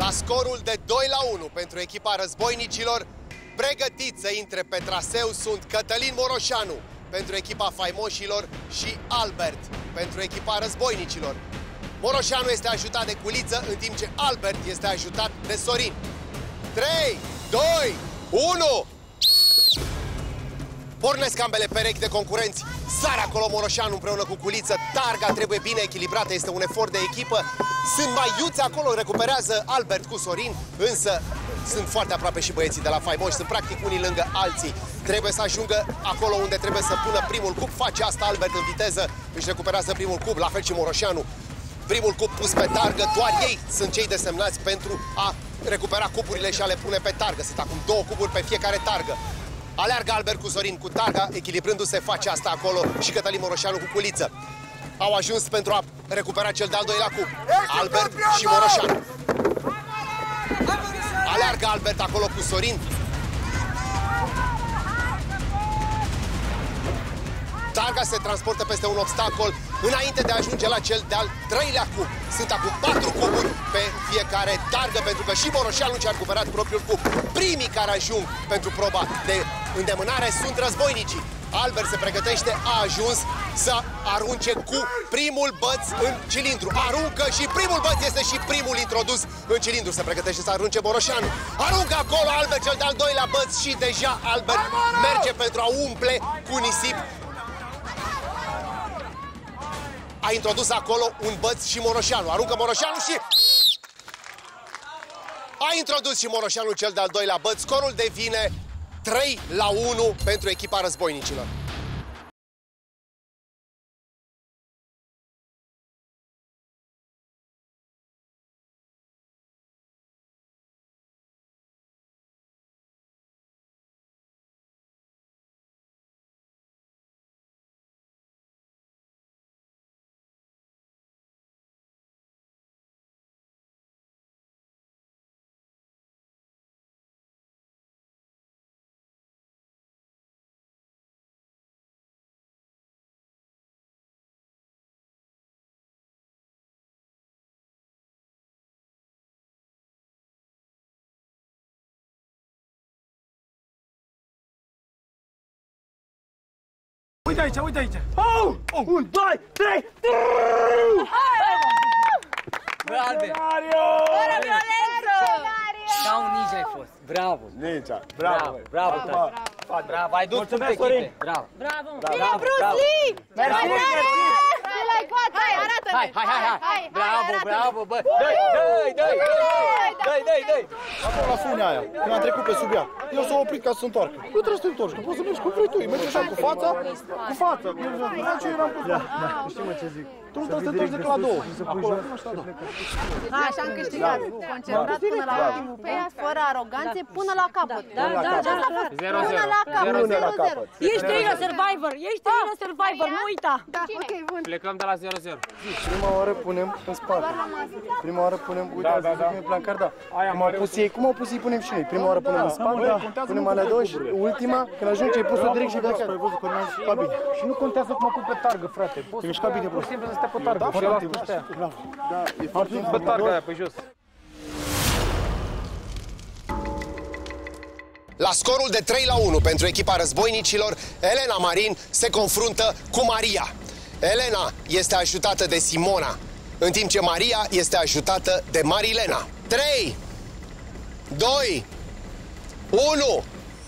La scorul de 2-1 pentru echipa războinicilor, pregătiți să intre pe traseu sunt Cătălin Moroșanu pentru echipa faimoșilor și Albert pentru echipa războinicilor. Moroșanu este ajutat de Culiță, în timp ce Albert este ajutat de Sorin. 3, 2, 1... Pornesc ambele perechi de concurenți. Sare acolo Moroșanu împreună cu Culiță. Targa trebuie bine echilibrată, este un efort de echipă. Sunt mai iuți acolo, recuperează Albert cu Sorin. Însă sunt foarte aproape și băieții de la faimoși. Sunt practic unii lângă alții. Trebuie să ajungă acolo unde trebuie să pună primul cub. Face asta Albert în viteză. Își recuperează primul cub, la fel și Moroșanu. Primul cub pus pe targă, doar ei sunt cei desemnați pentru a recupera cuburile și a le pune pe targă. Sunt acum 2 cuburi pe fiecare targă. Aleargă Albert cu Sorin cu targa, echilibrându-se, face asta acolo și Cătălin Moroșanu cu Culiță. Au ajuns pentru a recupera cel de-al doilea cub. Albert și Moroșanu. Aleargă Albert acolo cu Sorin. Targa se transportă peste un obstacol înainte de a ajunge la cel de-al treilea cub. Sunt acum 4 cuburi pe fiecare targă, pentru că și Moroșanu și-a recuperat propriul cub. Primii care ajung pentru proba de îndemânare sunt războinicii. Albert se pregătește, a ajuns să arunce cu primul băț în cilindru. Aruncă și primul băț este și primul introdus în cilindru. Se pregătește să arunce Moroșanu. Aruncă acolo Albert cel de-al doilea băț și deja Albert merge pentru a umple cu nisip. A introdus acolo un băț și Moroșanu. Aruncă Moroșanu și... A introdus și Moroșanu cel de-al doilea băț. Scorul devine 3-1 pentru echipa războinicilor. Uite aici, uite aici! 1, 2, 3! Bravo! Fără violență! Ca un ninja ai fost. Bravo! Ninja, Bravo! Bravo! Bravo! Ai dus puncte echipe! Bravo! Bravo! Bine, Bruce Lee! Mersi! Hai, gata! Hai, arată-ne! Hai! Bravo, bă! Dă-i! Acolo la funea aia, când am trecut pe sub ea, eu s-a oprit ca să se întoarcă. Nu trebuie să te întorci, că poți să mergi cum vrei tu. Mergi așa cu fața, cu fața. Ce eram cu fața. Știi mă ce zic? Tu nu trebuie să te întorci decât la 2. Acolo, așa, da. Așa am câștigat. Concentrat până la ultimul pas, fără aroganțe, până la capăt. Da. Până la capăt. 0-0. Ești trei la Survivor, nu uita. Da, ok, bun. Plecăm de la 0-0. Prima oară punem în spate. Prima oară punem, uite, ați văzut cum e plancard, da. Cum au pus ei, punem și noi. Prima oară punem în spate, punem alea 2 și ultima, când ajunge, ai pus-o direct și de acasă. Ai văzut că nu ai bine. Și nu contează cum a pus pe targă, frate. Te mișca bine, Pur și simplu să stea pe targă. Da, Și ăla frate, stea. da, e foarte Pe targă aia, pe jos. La scorul de 3-1 pentru echipa războinicilor, Elena Marin se confruntă cu Maria. Elena este ajutată de Simona, în timp ce Maria este ajutată de Marilena. 3, 2, 1...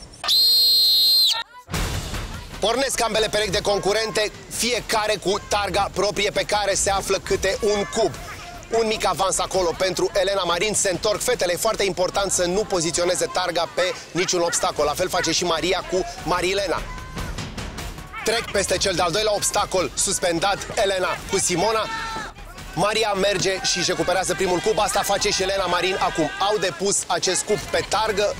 Pornesc ambele perechi de concurente, fiecare cu targa proprie pe care se află câte un cub. Un mic avans acolo pentru Elena Marin, se întorc fetele, e foarte important să nu poziționeze targa pe niciun obstacol. La fel face și Maria cu Marilena. Trec peste cel de-al doilea obstacol, suspendat Elena cu Simona. Maria merge și își recuperează primul cub, asta face și Elena Marin acum. Au depus acest cub pe targă.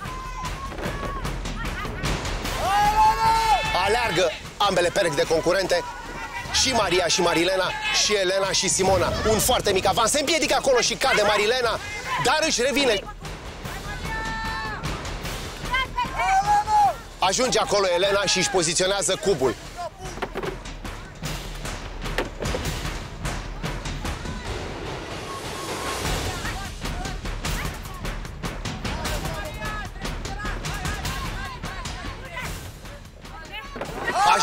Aleargă ambele perechi de concurente, și Maria și Marilena, și Elena și Simona. Un foarte mic avans, se împiedică acolo și cade Marilena, dar își revine. Ajunge acolo Elena și își poziționează cubul.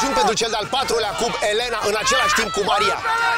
ajung pentru cel de-al 4-lea cub Elena în același timp cu Maria.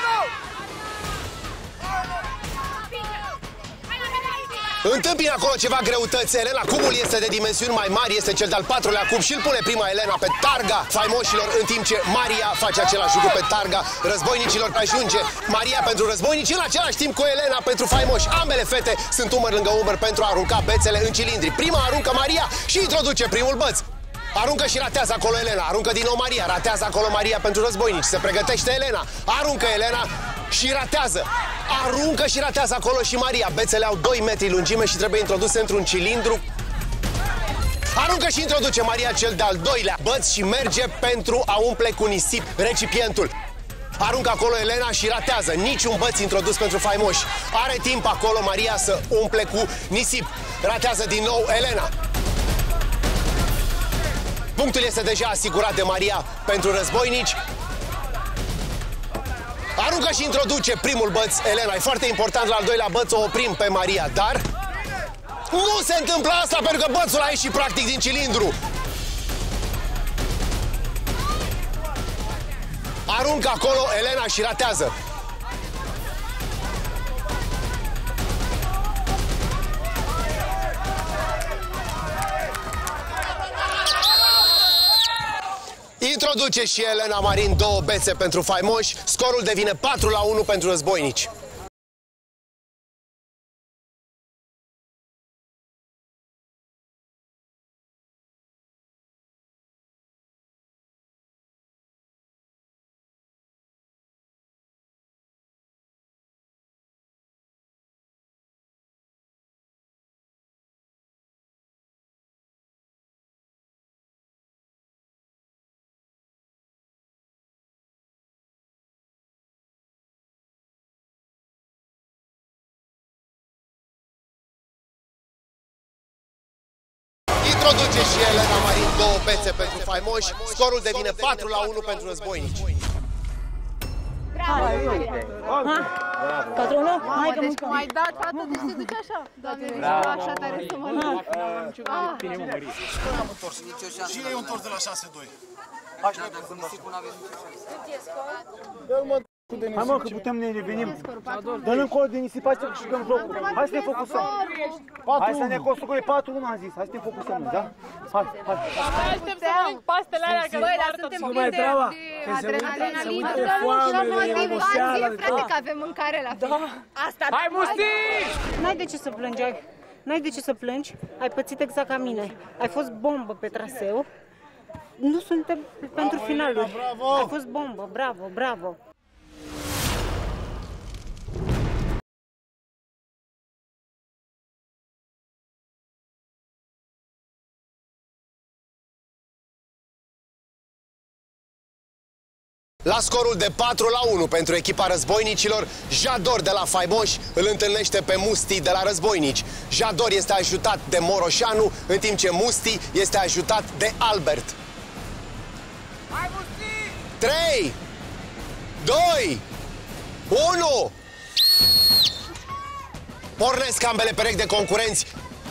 Întâmpină acolo ceva greutăți Elena, cubul este de dimensiuni mai mari, este cel de-al 4-lea cub și îl pune prima Elena pe targa faimoșilor, în timp ce Maria face același lucru pe targa războinicilor. Ajunge Maria pentru războinici în același timp cu Elena pentru faimoși. Ambele fete sunt umăr lângă umăr pentru a arunca bețele în cilindri. Prima aruncă Maria și introduce primul băț. Aruncă și ratează acolo Elena, aruncă din nou Maria, ratează acolo Maria pentru războinici. Se pregătește Elena, aruncă Elena și ratează. Aruncă și ratează acolo și Maria. Bețele au 2 metri lungime și trebuie introduse într-un cilindru. Aruncă și introduce Maria cel de-al 2-lea băț și merge pentru a umple cu nisip recipientul. Aruncă acolo Elena și ratează. Niciun băț introdus pentru faimoși. Are timp acolo Maria să umple cu nisip. Ratează din nou Elena. Punctul este deja asigurat de Maria pentru războinici. Aruncă și introduce primul băț Elena. E foarte important, la al 2-lea băț o oprim pe Maria, dar nu se întâmplă asta pentru că bățul a ieșit practic din cilindru. Aruncă acolo Elena și ratează. Introduce și Elena Marin 2 bețe pentru faimoși. Scorul devine 4-1 pentru războinici. Introduce și Elena Marin 2 bețe pentru faimoși. Scorul devine 4-1 pentru războinici. Bravo! Patronul? Hai că Deci cum ai dat, frate, deci se duce așa. Doamne, mi se așa tare să mă lupt. Și ei întors de la 6-2. Hai mă, că putem ne revenim. Dă-l încolo de nisip, hai să câștigăm jocul. Hai să ne focusăm. Hai să ne construim 4-1, am zis. Hai să ne focusăm, da? Hai, hai. aștept să mănânc pastele alea, că Băi, dar suntem plini de adrenalină. Frate, că avem mâncare la fel. Asta. Hai, Musti! N-ai de ce să plângi, n-ai de ce să plângi. Ai pățit exact ca mine. Ai fost bombă pe traseu. Nu suntem pentru finaluri. Ai fost bombă, bravo, bravo. La scorul de 4-1 pentru echipa războinicilor, Jador de la faimoși îl întâlnește pe Musti de la războinici. Jador este ajutat de Moroșanu, în timp ce Musti este ajutat de Albert. Hai, Musti! 3, 2, 1. Pornesc ambele perechi de concurenți.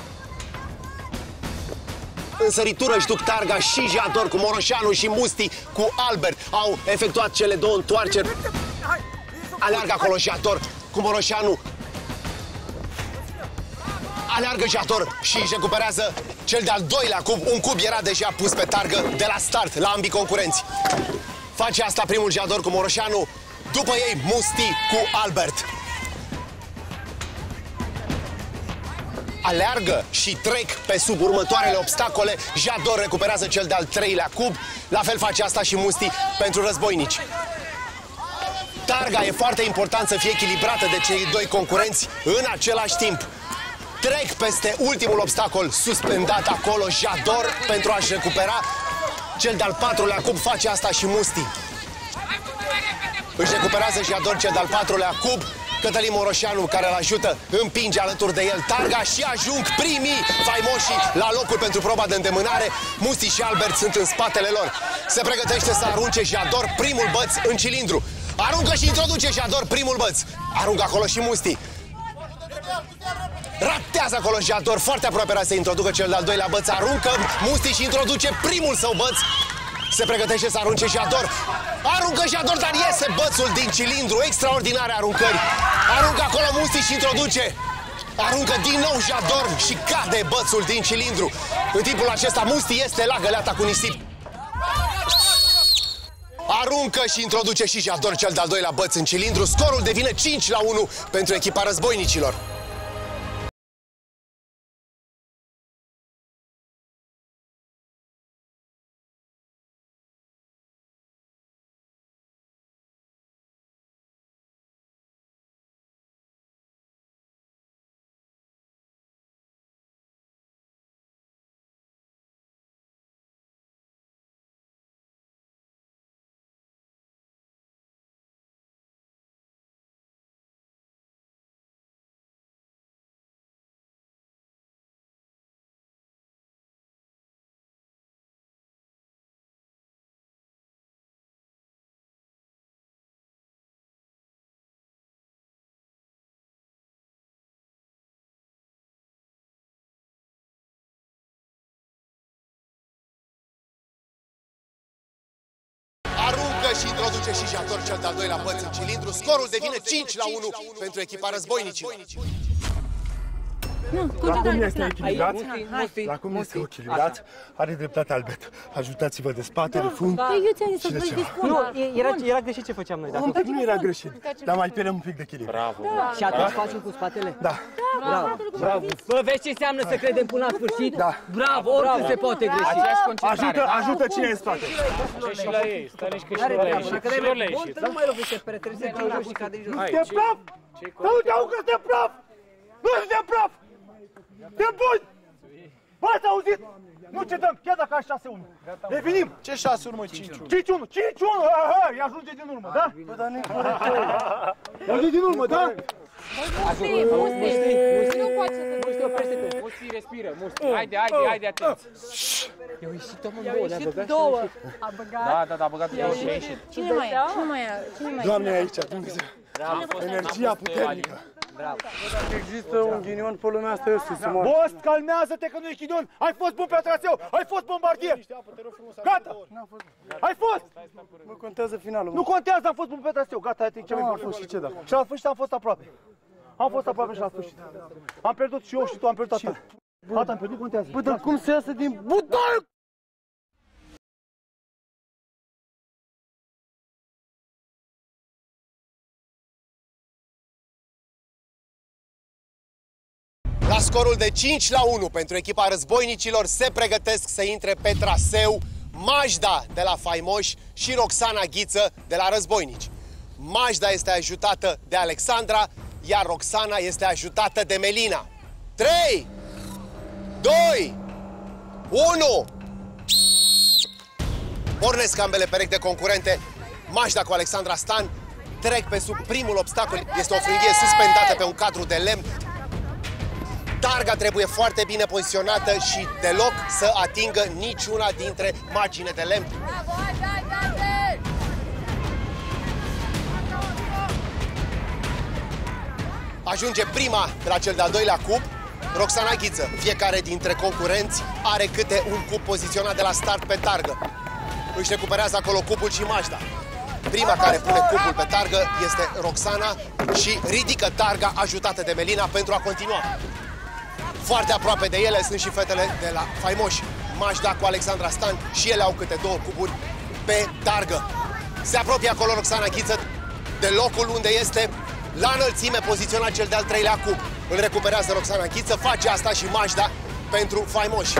În săritură își duc targa și Jador cu Moroșanu și Musti cu Albert. Au efectuat cele 2 întoarceri. Aleargă acolo Jador cu Moroșanu. Aleargă Jador și își recuperează cel de-al 2-lea cub. Un cub era deja pus pe targă de la start, la ambii concurenți. Face asta primul Jador cu Moroșanu, după ei Musti cu Albert. Aleargă și trec pe sub următoarele obstacole. Jador recuperează cel de-al 3-lea cub. La fel face asta și Musti pentru războinici. Targa e foarte important să fie echilibrată de cei 2 concurenți în același timp. Trec peste ultimul obstacol suspendat acolo Jador pentru a-și recupera cel de-al 4-lea cub. Face asta și Musti. Își recuperează Jador cel de-al 4-lea cub. Cătălin Moroșanu, care îl ajută, împinge alături de el targa și ajung primii faimoșii la locul pentru proba de îndemânare. Musti și Albert sunt în spatele lor. Se pregătește să arunce Jador primul băț în cilindru. Aruncă și introduce Jador primul băț. Aruncă acolo și Musti. Ratează acolo Jador, foarte aproape era să introducă cel de-al 2-lea băț. Aruncă Musti și introduce primul său băț. Se pregătește să arunce Jador. Aruncă Jador, dar iese bățul din cilindru. Extraordinare aruncări. Aruncă acolo Musti și introduce. Aruncă din nou Jador și cade bățul din cilindru. În timpul acesta Musti este la găleata cu nisip. Aruncă și introduce și Jador cel de-al doilea băț în cilindru. Scorul devine 5-1 pentru echipa războinicilor. Și introduce și Jador cel de-al doilea băț în cilindru. Scorul devine 5-1 pentru echipa războinicilor. La cum este echilibrat? La cum este echilibrat? Are dreptate Albert. Ajutați-vă de spate, de fund. Nu, era greșit ce făceam noi. Un pic nu era greșit, dar mai pierdem un pic de echilibru. Bravo. Și atunci facem cu spatele? Da. Bravo. Bă, vezi ce înseamnă să credem până la sfârșit? Da. Bravo, oricând se poate greși. Ajută cine e în spate. Și la ei, stănești că și la ei. Și la ei. Bun, nu mai lovește pe trebuie să te jos și cade jos. Suntem praf! Să nu te aud că suntem praf! Nu suntem praf! Suntem buni! Bă, ați auzit? Nu cedăm, chiar dacă ai 6-1. Revenim! Ce 6 urmă 5-1? 5-1! 5-1! Îi ajunge din urmă, da? Bă, dar nu-i corector. Îi ajunge din urmă, da? Musti, nu poate să Musti, oprește tu. Musti, respiră, Musti. Haide, atenți. Eu ieșit două, a băgat. Da, a băgat două și a ieșit. Cine mai e? Doamne, aici, Dumnezeu. Energia puternică. Bravo. Dacă există un ghinion pe lumea asta, eu sunt. Boss, calmează-te că nu e ghinion! Ai fost bun pe traseu! Ai fost bombardier! Gata! Ai fost! Mă contează finalul. Nu contează, am fost bun pe traseu! Gata, e cel mai important. Și ce dacă? Și la sfârșit am fost aproape. Am fost aproape și la sfârșit. Am pierdut și eu și tu am pierdut atât. Gata, am pierdut, contează. Bă, dar cum se iasă din butoaie? La scorul de 5-1 pentru echipa războinicilor se pregătesc să intre pe traseu Majda de la Faimoși și Roxana Ghiță de la Războinici. Majda este ajutată de Alexandra, iar Roxana este ajutată de Melina. 3, 2, 1... Pornesc ambele perechi de concurente. Majda cu Alexandra Stan trec pe sub primul obstacol. Este o frânghie suspendată pe un cadru de lemn. Targa trebuie foarte bine poziționată și deloc să atingă niciuna dintre margine de lemn. Ajunge prima de la cel de-al doilea cub, Roxana Ghiță. Fiecare dintre concurenți are câte un cub poziționat de la start pe targă. Își recuperează acolo cubul și Majda. Prima care pune cubul pe targă este Roxana și ridică targa ajutată de Melina pentru a continua. Foarte aproape de ele sunt și fetele de la Faimoși. Majda cu Alexandra Stan și ele au câte 2 cuburi pe targă. Se apropie acolo Roxana Ghiță de locul unde este la înălțime poziționat cel de-al 3-lea cub. Îl recuperează Roxana Ghiță, face asta și Majda pentru Faimoși.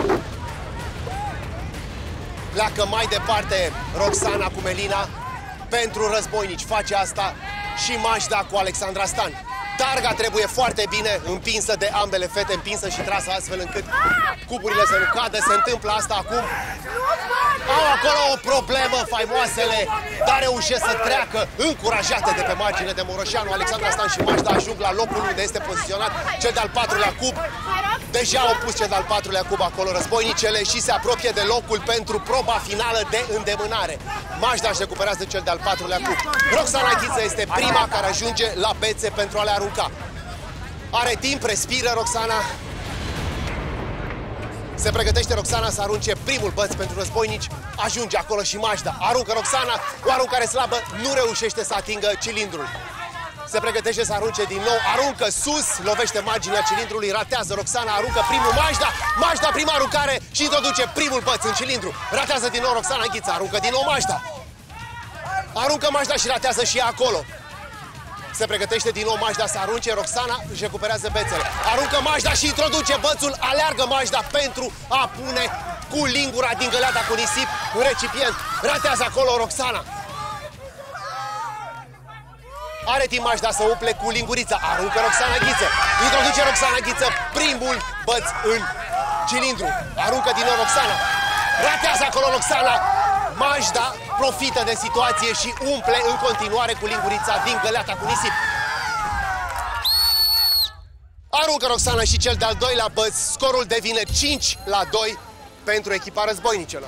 Pleacă mai departe Roxana cu Melina pentru Războinici. Face asta și Majda cu Alexandra Stan. Targa trebuie foarte bine împinsă de ambele fete, împinsă și trasă astfel încât cuburile să nu cadă. Se întâmplă asta acum. Au acolo o problemă faimoasele, dar reușesc să treacă încurajate de pe margine de Moroșanu. Alexandra Stan și Majda ajung la locul unde este poziționat cel de-al 4-lea cub. Deja au pus cel de-al 4-lea cub acolo războinicele și se apropie de locul pentru proba finală de îndemânare. Majda își recuperează cel de-al 4-lea cub. Roxana Ghiță este prima care ajunge la bețe pentru a le arunca. Are timp, respiră Roxana. Se pregătește Roxana să arunce primul băț pentru războinici. Ajunge acolo și Majda. Aruncă Roxana, o aruncare slabă, nu reușește să atingă cilindrul. Se pregătește să arunce din nou, aruncă sus, lovește marginea cilindrului, ratează Roxana, aruncă primul Majda. Majda, prima aruncare și introduce primul băț în cilindru. Ratează din nou Roxana Ghiță, aruncă din nou Majda. Aruncă Majda și ratează și ea acolo. Se pregătește din nou Majda să arunce, Roxana își recuperează bețele. Aruncă Majda și introduce bățul, aleargă Majda pentru a pune cu lingura din găleata cu nisip în recipient. Ratează acolo Roxana. Are timp Majda să umple cu lingurița. Aruncă Roxana Ghiță. Introduce Roxana Ghiță primul băț în cilindru. Aruncă din nou Roxana. Ratează acolo Roxana. Majda profită de situație și umple în continuare cu lingurița din găleata cu nisip. Aruncă Roxana și cel de-al doilea băț. Scorul devine 5-2 pentru echipa războinicelor.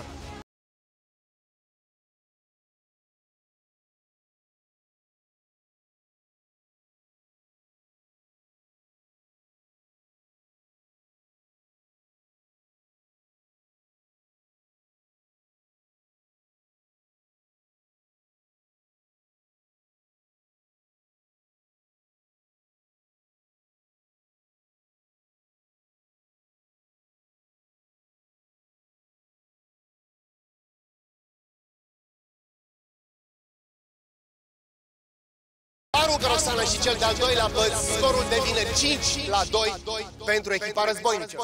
Aruncă Roxana și cel de-al doilea băț. Scorul devine 5-2 pentru echipa războinică.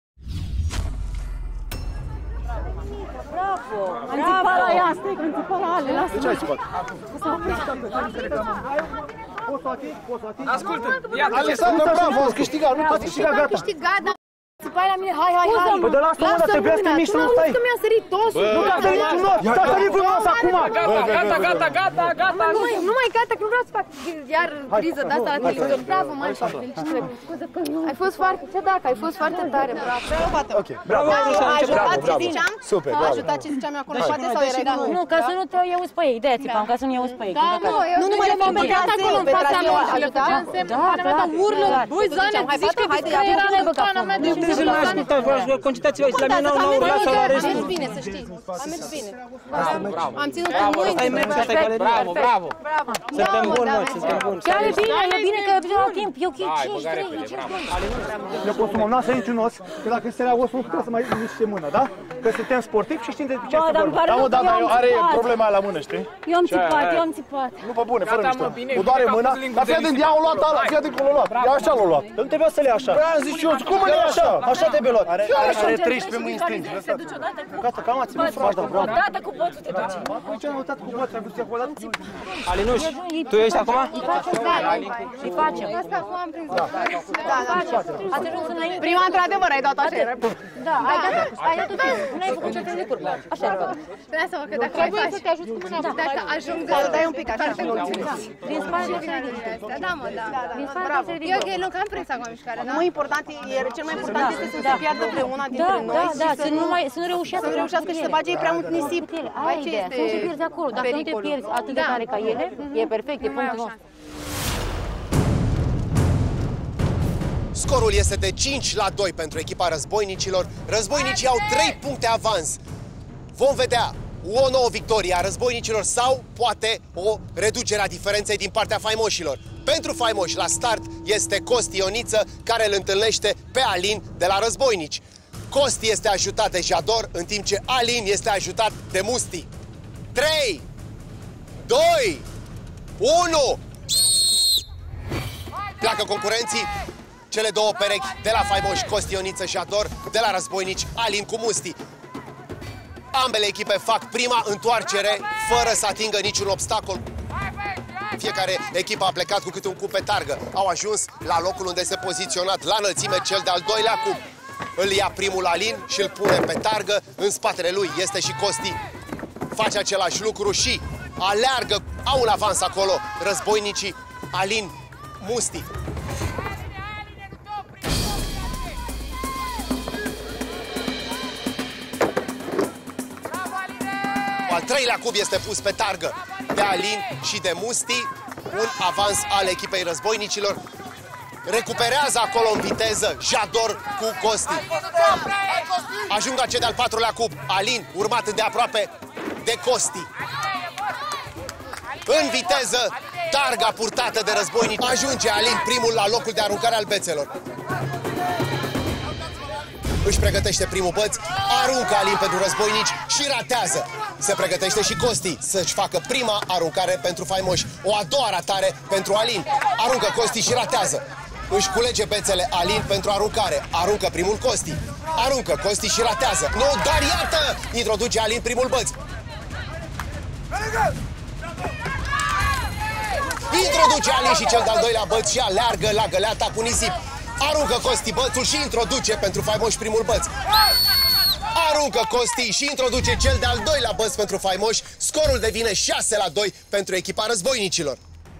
Bravo! Am țipat la ea, stai, că am țipat la ale, lasă-mă. De ce ai țipat? Ascultă, iată ce Alexandru, bravo, ați câștigat, nu ați câștigat, gata. Câștigat, dar țipai la mine, hai. Păi de lasă-mă, dar trebuia să te miști, nu stai. Nu, că mi-a sărit tosul. Nu te-a sărit frumos, te-a sărit frumos acum. Gata. Nu mai gata, că nu vreau să fac iar criză de asta la televizor. Bravo, Mașa, felicitări. Ai fost foarte, ai fost foarte tare, bravo. Ok, bravo. A ajutat ce ziceam? Super, A bravo. ajutat ce ziceam acolo, poate sau erai tu? Nu, ca să nu te iauzi pe ei, de-aia țipam, ca să nu iauzi pe ei. Nu mă refer pe traseu, pe traseu a ajutat? Da, urlă, băi, Zane, zici că era nebăcana mea de Concentrați-vă aici la mine, n-au lasă la restul. A mers bine, să știi. A mers bine. Am ținut în mâini. Bravo. Suntem buni, mă, suntem buni. Chiar e bine că la timp. Eu 5-3. Ne consumăm, n-a să niciun os, că dacă se rea osul, trebuie să mai ridice mâna, da? Că suntem sportivi și știm de ce este vorba. Da, mă, dar are problema aia la mână, știi? Eu am țipat. Nu, pe bune, fără mișto. O doare mâna, dar fii atent, ea-o luat ala, fii atent cum o luat. Ea așa l-o luat. Nu trebuia să le ia așa. Păi am zis eu, cum mă le ia așa? Așa trebuie luat. Are 13 mâini stângi. Gata, cam ați ținut frumos, da, bravo. Odată cu bățul te duci. Ce am notat cu bățul, ai văzut acolo? Alinuș, tu ești acum? Îi facem. Asta acum am prins. Ați ajuns înainte. Prima, într-adevăr, ai dat așa. Da, ai dat tot. Nu ai făcut ce trebuie de curvă. Așa era. Trebuie să văd că dacă trebuie să te ajut cu mâna, de asta ajung de... Dai un pic așa, să nu țineți. Din spate se ridică. Da, mă, da. Din spate Bravo. se Eu ridică. nu că am prins acum mișcare, da? Cel mai important este să se piardă vreuna dintre noi Da, și să nu reușească și să bage ei prea mult nisip. Aia e ideea, să nu te pierzi acolo. Dacă nu te pierzi atât de tare ca ele, e perfect, e punctul nostru. Scorul este de 5-2 pentru echipa războinicilor. Războinicii au 3 puncte avans. Vom vedea o nouă victorie a războinicilor sau poate o reducere a diferenței din partea faimoșilor. Pentru faimoși, la start este Costi Ioniță, care îl întâlnește pe Alin de la războinici. Costi este ajutat de Jador, în timp ce Alin este ajutat de Musti. 3, 2, 1... Pleacă concurenții. Cele două perechi de la faimoși, Costi Ioniță și Jador, de la războinici, Alin cu Musti. Ambele echipe fac prima întoarcere fără să atingă niciun obstacol. Fiecare echipă a plecat cu câte un cub pe targă. Au ajuns la locul unde se poziționat la înălțime cel de-al doilea cub. Îl ia primul Alin și îl pune pe targă. În spatele lui este și Costi. Face același lucru și aleargă. Au un avans acolo războinicii Alin, Musti. Al treilea cub este pus pe targă de Alin și de Musti. Un avans al echipei războinicilor. Recuperează acolo în viteză Jador cu Costi. Ajung la cel de-al 4-lea cub. Alin, urmat îndeaproape de Costi. În viteză, targa purtată de războinici. Ajunge Alin primul la locul de aruncare al bețelor. Își pregătește primul băț, aruncă Alin pentru războinici și ratează. Se pregătește și Costi să-și facă prima aruncare pentru faimoși. O a doua ratare pentru Alin. Aruncă Costi și ratează. Își culege bețele Alin pentru aruncare. Aruncă primul Costi. Aruncă Costi și ratează. Nu, dar iată! Introduce Alin primul băț. Introduce Alin și cel de-al doilea băț și aleargă la găleata cu nisip. Aruncă Costi bățul și introduce pentru faimoși primul băț. Aruncă Costi și introduce cel de-al doilea băț pentru faimoși. Scorul devine 6-2 pentru echipa războinicilor.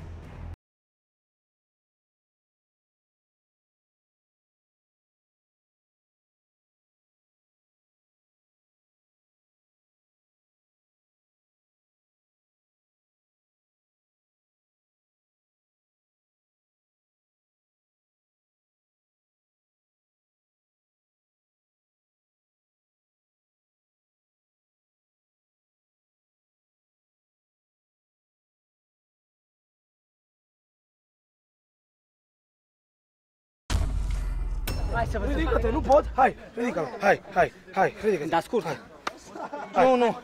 Hai să vă Ridică-te, nu pot? Hai, ridică-l. Hai, ridică-te. Dar scurt. Hai. Nu.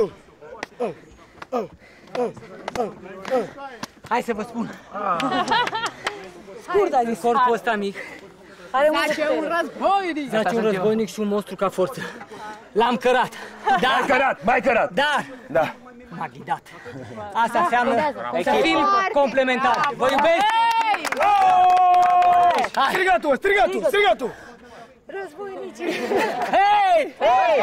Hai să vă spun. Scurt ai zis corpul ăsta mic. Are un războinic. Zace un războinic și un monstru ca forță. L-am cărat. Mai cărat. Dar Da. m-a ghidat. Asta înseamnă să fim complementari. Vă iubesc! Striga tu! Războinicii! Hei!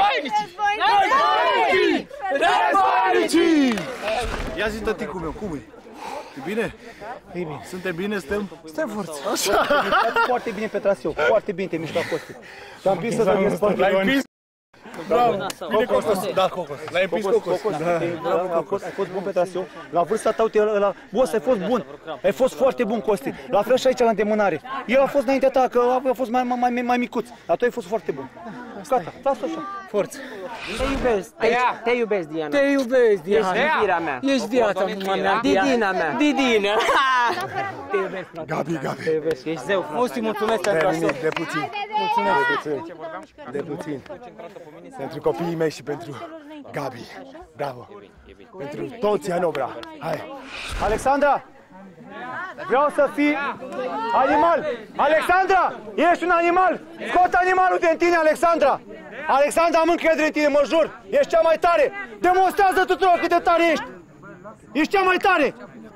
Războinicii! Ia zi, tăticul meu, cum e? E bine? E bine. Suntem bine, stăm forță. Așa. Foarte bine pe traseu, foarte bine te mișca Costi. Te-am prins să te spart. L-ai împins? Bravo! Bine Cocos. Da, Cocos. L-ai împins Cocos. Ai fost bun pe traseu. La vârsta ta, uite, boss, ai fost bun. Ai fost foarte bun, Costi. La fel și aici la îndemânare. El a fost înaintea ta, că a fost mai micuț. Dar tu ai fost foarte bun. Gata, lasă așa. Forță. Te iubesc, Diana. Te iubesc, Diana. Ești iubirea mea. Ești viața mea. Didina mea. Didina. Te iubesc, frate. Gabi. Te iubesc, ești zeu, frate. Mulți mulțumesc pentru asta. De puțin. De puțin. Pentru copiii mei și pentru Gabi. Bravo. Pentru toți Anobra. Hai. Alexandra! Vreau să fii animal! Alexandra! Ești un animal! Scot animalul din tine, Alexandra! Alexandra, am încredere în tine, mă jur! Ești cea mai tare! Demonstrează tuturor cât de tare ești! Ești cea mai tare!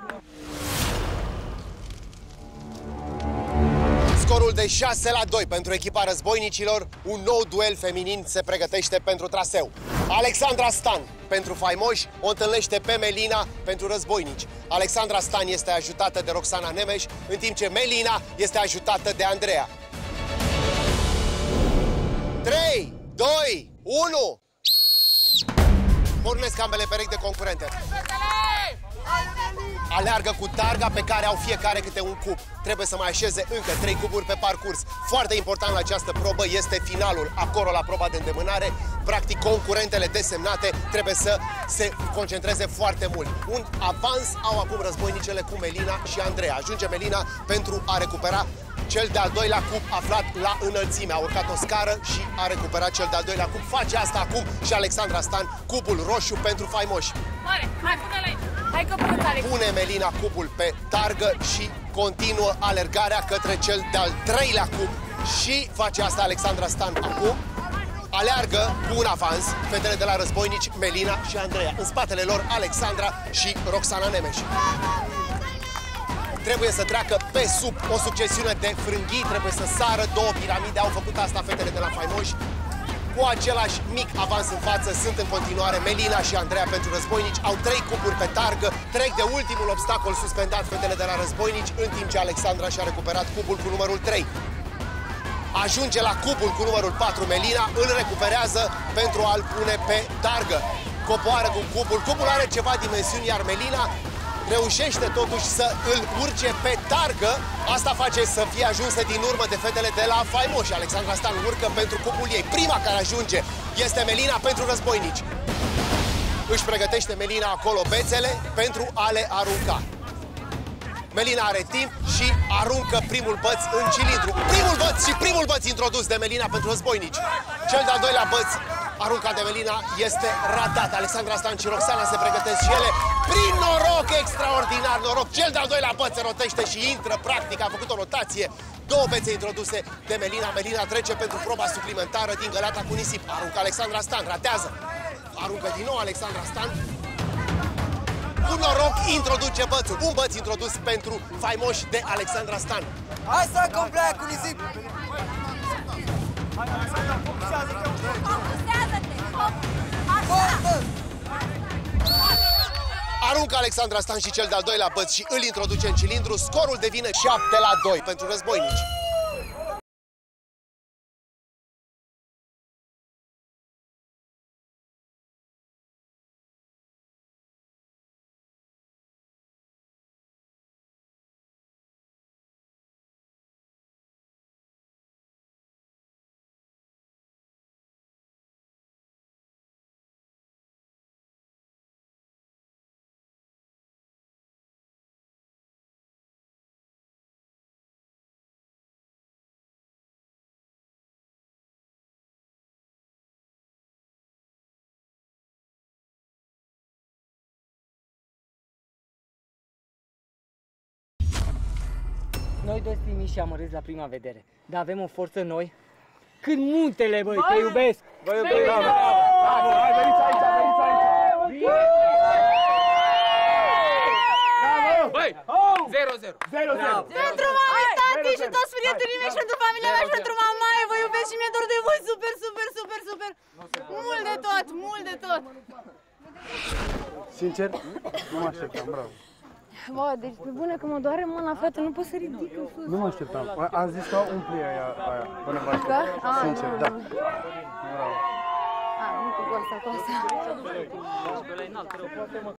Scorul de 6-2 pentru echipa războinicilor. Un nou duel feminin se pregătește pentru traseu. Alexandra Stan pentru faimoși o întâlnește pe Melina pentru războinici. Alexandra Stan este ajutată de Roxana Nemes, în timp ce Melina este ajutată de Andreea. 3, 2, 1... Pornesc ambele perechi de concurente. Aleargă cu targa pe care au fiecare câte un cub. Trebuie să mai așeze încă 3 cuburi pe parcurs. Foarte important la această probă este finalul. Acolo, la proba de îndemânare, practic concurentele desemnate trebuie să se concentreze foarte mult. Un avans au acum războinicele cu Melina și Andreea. Ajunge Melina pentru a recupera cel de-al doilea cub aflat la înălțime. A urcat o scară și a recuperat cel de-al doilea cub. Face asta acum și Alexandra Stan, cubul roșu pentru faimoși. Hai, pune-l aici! Hai că pune, Alex! Pune Melina cubul pe targă și continuă alergarea către cel de-al treilea cub. Și face asta Alexandra Stan acum. Aleargă cu un avans fetele de la războinici, Melina și Andreea. În spatele lor, Alexandra și Roxana Nemes. Trebuie să treacă pe sub o succesiune de frânghii, trebuie să sară 2 piramide. Au făcut asta fetele de la faimoși. Cu același mic avans în față sunt în continuare Melina și Andreea pentru războinici. Au 3 cuburi pe targă, trec de ultimul obstacol suspendat fetele de la războinici, în timp ce Alexandra și-a recuperat cubul cu numărul 3. Ajunge la cubul cu numărul 4 Melina, îl recuperează pentru a-l pune pe targă. Coboară cu cubul, cubul are ceva dimensiuni, iar Melina reușește totuși să îl urce pe targă. Asta face să fie ajunse din urmă de fetele de la Faimoși. Alexandra Stan urcă pentru cupul ei. Prima care ajunge este Melina pentru războinici. Își pregătește Melina acolo bețele pentru a le arunca. Melina are timp și aruncă primul băț în cilindru. Primul băț și primul băț introdus de Melina pentru războinici. Cel de-al doilea băț aruncat de Melina este ratat. Alexandra Stan și Roxana se pregătesc și ele prin noroc extraordinar, noroc. Cel de-al doilea băț se rotește și intră, practic a făcut o rotație. Două bețe introduse de Melina. Melina trece pentru proba suplimentară din găleata cu nisip. Aruncă Alexandra Stan, ratează. Aruncă din nou Alexandra Stan. Cu noroc introduce bățul. Un băț introdus pentru Faimoși de Alexandra Stan. Hai să complea cu nisip! Aruncă Alexandra Stan și cel de-al doilea băț și îl introduce în cilindru. Scorul devine 7-2 pentru războinici. Noi doi trimiși și amărâți la prima vedere, dar avem o forță noi. Cât muntele, băi, te iubesc! Vă iubesc! Bravo! Hai, veniți aici, veniți aici! Băi! 0-0! Pentru mami, tati și toți prietenii mei și pentru familia mea și pentru mamaie, vă iubesc și mi-e dor de voi super, super, super, super! Mult de tot, mult de tot! Sincer, nu mă așteptam, bravo. Bă, deci pe bune că mă doare mâna, fată, nu pot să ridic în sus. Nu mă așteptam. Am zis că umpli aia până faci. Da? Sincer, da. Bravo. Nu cu asta, cu asta.